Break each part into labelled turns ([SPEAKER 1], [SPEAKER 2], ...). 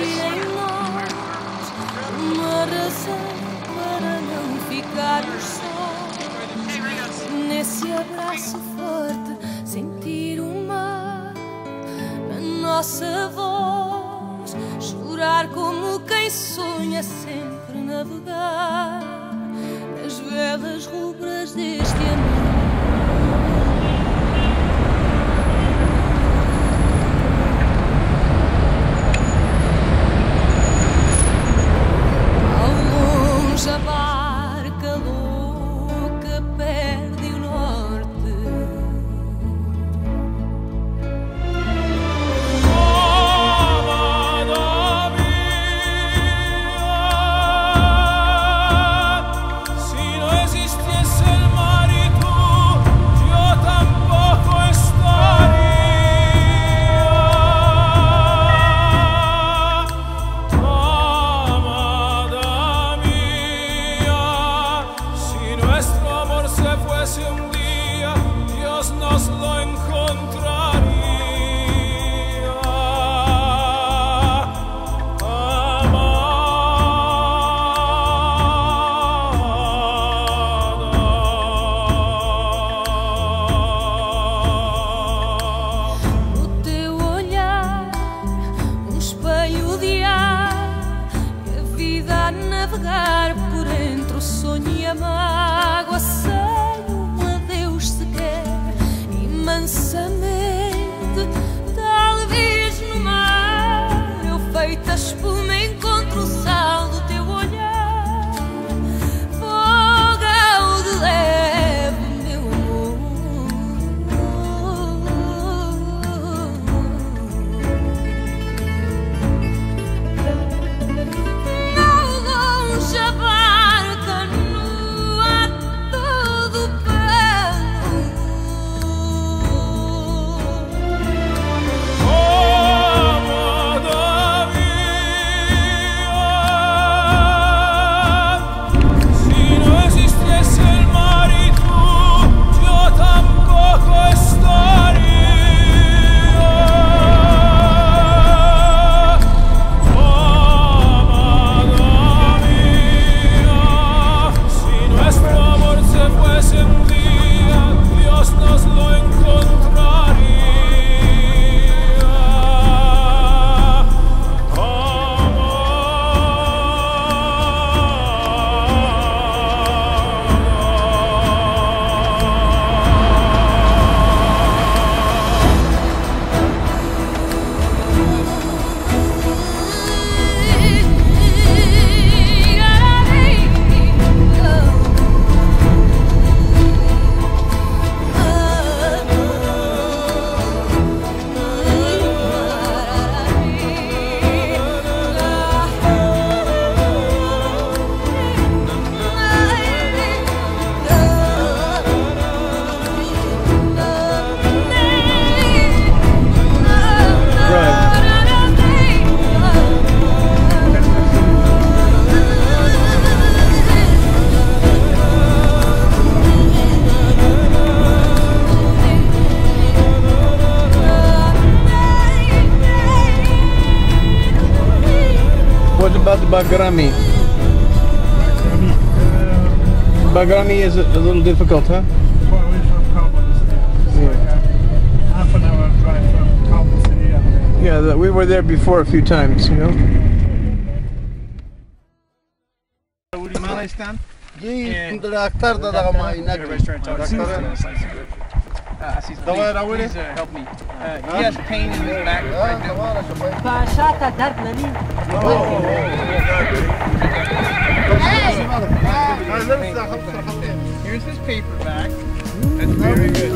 [SPEAKER 1] em nós uma razão para não ficarmos sós. Nesse abraço forte, sentir o mar na nossa voz, chorar como quem sonha sempre navegar nas velas rubras deste amor. A barca louca perde o norte.
[SPEAKER 2] Amada mía, si no existiese el mar y tú, yo tampoco estaría. Si un día Dios nos lo encontraría.
[SPEAKER 1] O teu olhar, espelho de ar, e a vida a navegar por entre o sonho e a mágoa. Mansamente, talvez no mar, eu feita espuma encontro o sal do teu olhar. Fogão de leve, meu amor. Não longe a barca nua, todo
[SPEAKER 3] What about the Bagrami? Bagrami is a little difficult, huh?
[SPEAKER 4] Quite away from Kabul. It's like half an hour drive from Kabul city.
[SPEAKER 3] Yeah, we were there before a few times, you know.
[SPEAKER 4] Afghanistan.
[SPEAKER 5] He
[SPEAKER 4] helped me. He has pain in his back. Here's his paperback. That's very good.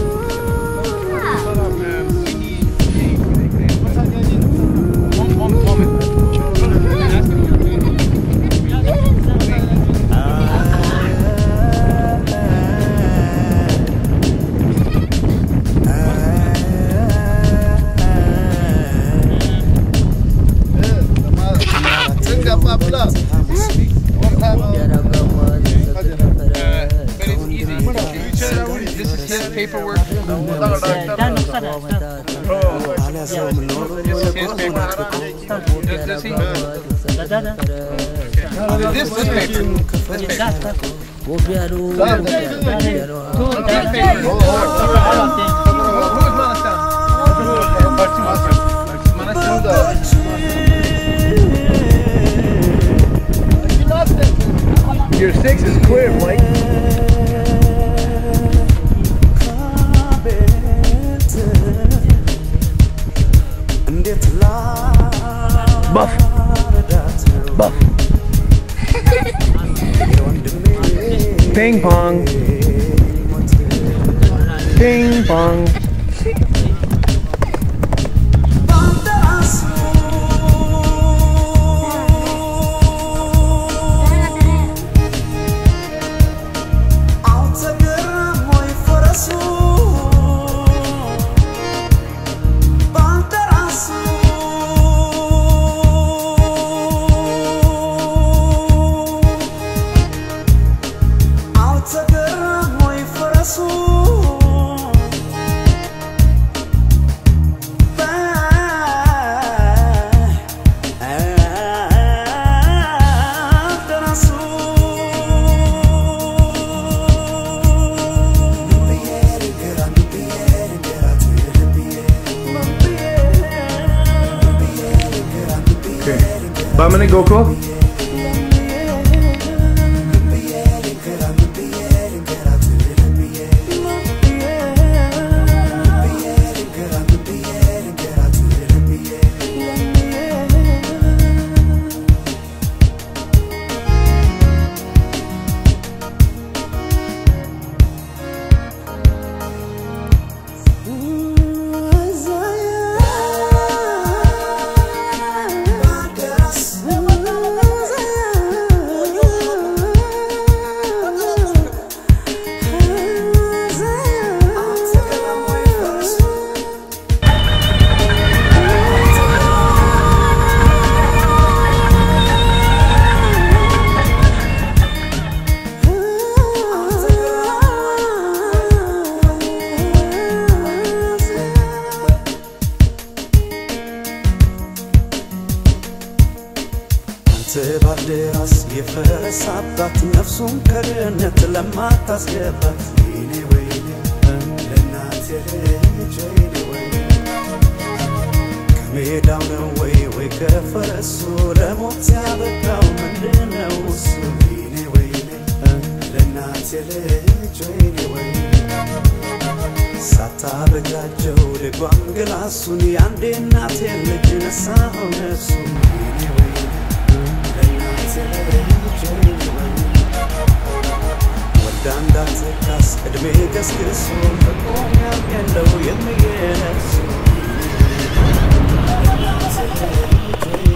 [SPEAKER 4] One moment. Paperwork. This is his paperwork.
[SPEAKER 3] Does he? This paper. Who's Your 6 is clear, Mike. Buff. Buff. Ping pong. Ping pong. Bamene Goko.
[SPEAKER 5] ባልደራስ የፈረሳባት ነፍሱን ከድህነት ለማታስገባት ወይኔ ወይኔ ለእናቴ ልጅ ወይኔ ወይኔ ከሜዳው ነው ወይ ከፈረሱ ለሞት ያበቃው ምንድነው እሱ ወይኔ ወይኔ ለእናቴ ልጅ ወይኔ ወይኔ ሳታበጃጀው ልጓም ግላሱን ያንዴ እናቴ ልጅ ነሳው ነፍሱን ወይኔ ወይኔ ወዳንዳት ካስ እድሜ ገስግሶ መቆሚያም የለው የሚየነሱ